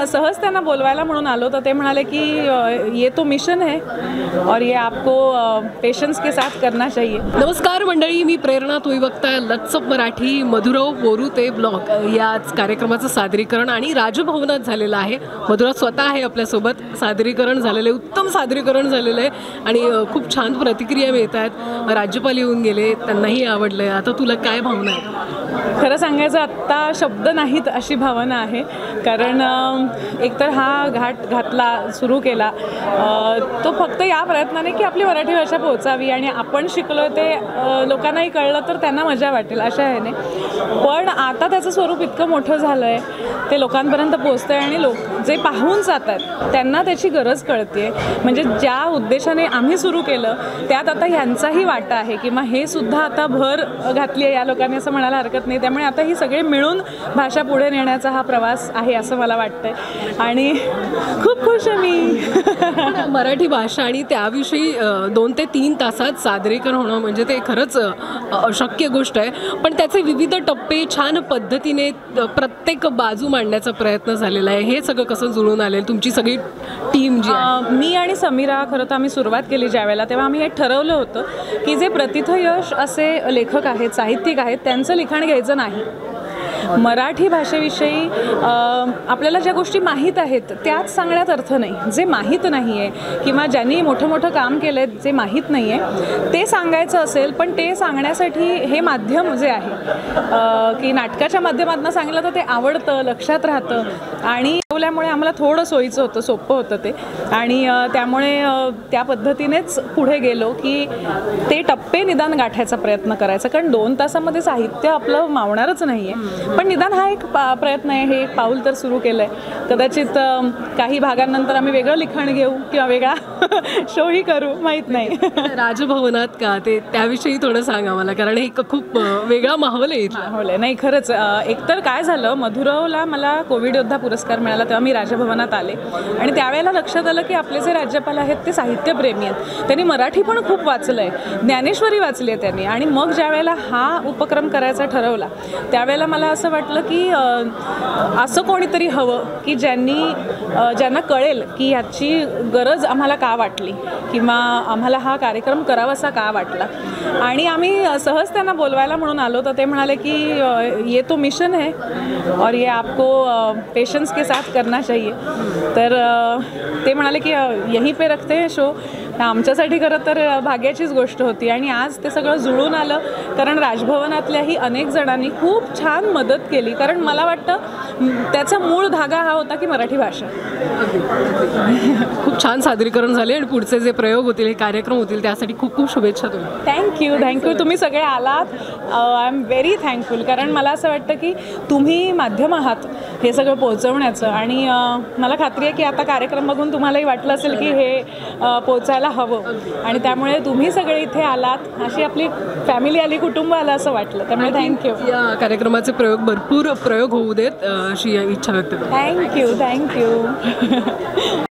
सहज त्यांना बोलवायला म्हणून आलो तर ते म्हणाले की ये तो मिशन है और ये आपको पेशेंस के साथ करना चाहिए। नमस्कार मंडळी, मी प्रेरणा, तुम्ही बघताय लट्सअप मराठी मधुराव बोरू ते ब्लॉग याच कार्यक्रमाचं सादरीकरण आणि राजभवनात झालेलं आहे। मधुराव स्वतः आहे आपल्यासोबत, सादरीकरण झालेलं आहे, उत्तम सादरीकरण झालेलं आहे आणि खूप छान प्रतिक्रिया मिळत आहेत। राज्यपाल येऊन गेले, त्यांनाही आवडलं। आता तुला काय भावना आहे? खरं सांगायचं आत्ता शब्द नाहीत अशी भावना आहे, कारण एकतर हा घातला सुरू केला तो फक्त या प्रयत्नाने की आपली मराठी भाषा पोहोचावी आणि आपण शिकलो ते लोकांनाही कळलं तर त्यांना मजा वाटेल अशा ह्याने। पण आता त्याचं स्वरूप इतकं मोठं झालं आहे, ते लोकांपर्यंत पोहोचतं आहे आणि लोक जे पाहून जातात त्यांना त्याची गरज कळते। म्हणजे ज्या उद्देशाने आम्ही सुरू केलं त्यात आता ह्यांचाही वाटा आहे किंवा हे सुद्धा आता भर घातली आहे या लोकांनी असं म्हणायला हरकत नाही। त्यामुळे आता ही सगळे मिळून भाषा पुढे नेण्याचा हा प्रवास आहे असं मला वाटतंय आणि खूप खुश आहे मी। मराठी भाषा आणि त्याविषयी 2 ते 3 तासात सादरीकरण होणं म्हणजे ते खरंच अशक्य गोष्ट आहे, पण त्याचे विविध टप्पे छान पद्धतीने प्रत्येक बाजू मांडण्याचा प्रयत्न झालेला आहे। हे सगळं कसं जुळून आलेलं, तुमची सगळी टीम जी मी आणि समीरा खरं तर आम्ही सुरुवात केली ज्यावेळेला तेव्हा आम्ही हे ठरवलं होतं की जे प्रतिथयश असे लेखक आहेत, साहित्यिक आहेत, त्यांचं लिखाण घ्यायचं नाही। मराठी भाषेविषयी आपल्याला ज्या गोष्टी माहीत आहेत त्याच सांगण्यात अर्थ नाही। जे माहीत नाही आहे किंवा ज्यांनी मोठं मोठं काम केलं आहे जे माहीत नाही आहे ते सांगायचं असेल, पण ते सांगण्यासाठी हे माध्यम जे आहे की नाटकाच्या माध्यमातून सांगितलं तर ते आवडतं, लक्षात राहतं आणि त्यामुळे आम्हाला थोडं सोयीचं होतं, सोपं होतं ते आणि त्यामुळे त्या पद्धतीनेच पुढे गेलो की ते टप्पे निदान गाठायचा प्रयत्न करायचा, कारण 2 तासामध्ये साहित्य आपलं मावणारच नाही आहे। पण निदान हा एक प्रयत्न आहे, हे एक पाऊल तर सुरू केलं आहे। कदाचित काही भागांनंतर आम्ही वेगळं लिखाण घेऊ किंवा वेगळा शोही करू, माहीत नाही। राजभवनात का ते त्याविषयी थोडं सांगा मला, कारण हे खूप वेगळा माहोल आहे इथला। माहोल आहे, नाही खरंच। एकतर काय झालं, मधुरावला मला कोविड योद्धा पुरस्कार मिळाला तेव्हा मी राजभवनात आले आणि त्यावेळेला लक्षात आलं की आपले जे राज्यपाल आहेत ते साहित्यप्रेमी आहेत, त्यांनी मराठी पण खूप वाचलं आहे, ज्ञानेश्वरी वाचली आहे त्यांनी। आणि मग ज्या वेळेला हा उपक्रम करायचा ठरवला त्यावेळेला मला असं वाटलं की असं कोणीतरी हवं की ज्यांना कळेल की ह्याची गरज आम्हाला का वाटली किंवा आम्हाला हा कार्यक्रम करावासा का वाटला। आणि आम्ही सहज त्यांना बोलवायला म्हणून आलो तर ते म्हणाले की ये तो मिशन है और ये आपको पेशेंस के साथ करना चाहिए। तर ते म्हणाले की यहीं पे रखते हैं शो। आमच्यासाठी खरं तर भाग्याचीच गोष्ट होती आणि आज ते सगळं जुळून आलं, कारण राजभवनातल्याही अनेक जणांनी खूप छान मदत केली, कारण मला वाटतं त्याचा मूळ धागा हा होता की मराठी भाषा। खूप छान सादरीकरण झाले आणि पुढचे जे प्रयोग होतील, हे कार्यक्रम होतील त्यासाठी खूप खूप शुभेच्छा तुम्हाला। थँक्यू। तुम्ही सगळे आलात, आय एम व्हेरी थँकफुल, कारण मला असं वाटतं की तुम्ही माध्यम आहात हे सगळं पोहोचवण्याचं आणि मला खात्री आहे की आता कार्यक्रम बघून तुम्हालाही वाटलं असेल की हे पोचायला हवं आणि त्यामुळे तुम्ही सगळे इथे आलात, अशी आपली फॅमिली आली, कुटुंब आलं असं वाटलं, त्यामुळे थँक्यू। या कार्यक्रमाचे भरपूर प्रयोग होऊ देत अशी इच्छा व्यक्त करते। थँक्यू।